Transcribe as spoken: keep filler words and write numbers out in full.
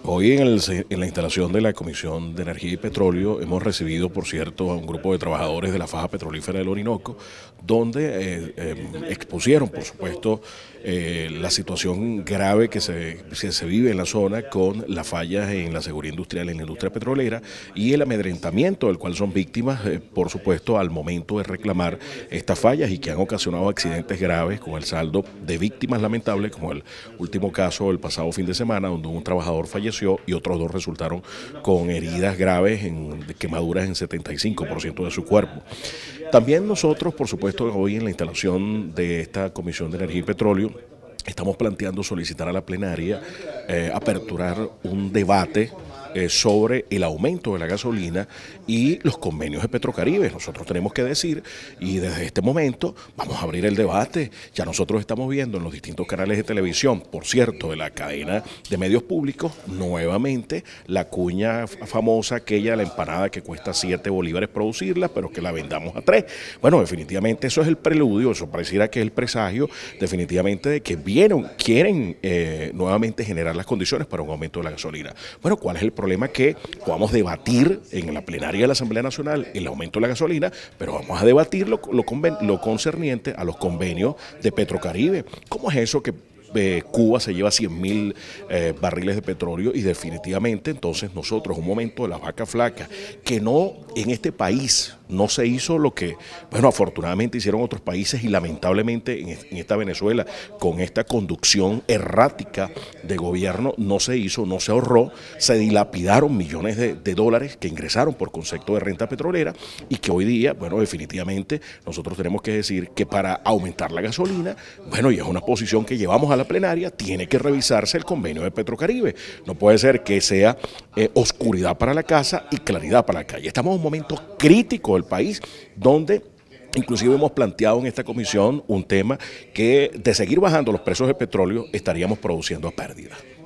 Hoy en, el, en la instalación de la Comisión de Energía y Petróleo hemos recibido, por cierto, a un grupo de trabajadores de la faja petrolífera del Orinoco, donde eh, eh, expusieron, por supuesto, eh, la situación grave que se, que se vive en la zona con las fallas en la seguridad industrial, en la industria petrolera y el amedrentamiento del cual son víctimas, eh, por supuesto, al momento de reclamar estas fallas y que han ocasionado accidentes graves con el saldo de víctimas lamentables, como el último caso el pasado fin de semana, donde un trabajador falleció y otros dos resultaron con heridas graves, en quemaduras en setenta y cinco por ciento de su cuerpo. También nosotros, por supuesto, hoy en la instalación de esta Comisión de Energía y Petróleo, estamos planteando solicitar a la plenaria eh, aperturar un debate eh, sobre el aumento de la gasolina y los convenios de Petrocaribe. Nosotros tenemos que decir, y desde este momento vamos a abrir el debate. Ya nosotros estamos viendo en los distintos canales de televisión, por cierto, de la cadena de medios públicos, nuevamente la cuña famosa, aquella, la empanada que cuesta siete bolívares producirla, pero que la vendamos a tres. Bueno, definitivamente eso es el preludio, eso pareciera que es el presagio definitivamente de que vieron, quieren eh, nuevamente generar las condiciones para un aumento de la gasolina. Bueno, ¿cuál es el problema? Que podamos debatir en la plenaria de la Asamblea Nacional el aumento de la gasolina, pero vamos a debatir lo, lo, lo concerniente a los convenios de Petrocaribe. ¿Cómo es eso que Eh, Cuba se lleva cien mil eh, barriles de petróleo y definitivamente entonces nosotros, un momento de la vaca flaca, que no en este país no se hizo lo que, bueno, afortunadamente hicieron otros países y lamentablemente en, en esta Venezuela, con esta conducción errática de gobierno, no se hizo, no se ahorró, se dilapidaron millones de, de dólares que ingresaron por concepto de renta petrolera y que hoy día, bueno, definitivamente nosotros tenemos que decir que para aumentar la gasolina, bueno, y es una posición que llevamos a la plenaria, tiene que revisarse el convenio de Petrocaribe. No puede ser que sea eh, oscuridad para la casa y claridad para la calle. Estamos en un momento crítico del país donde inclusive hemos planteado en esta comisión un tema que de seguir bajando los precios de petróleo estaríamos produciendo a pérdida.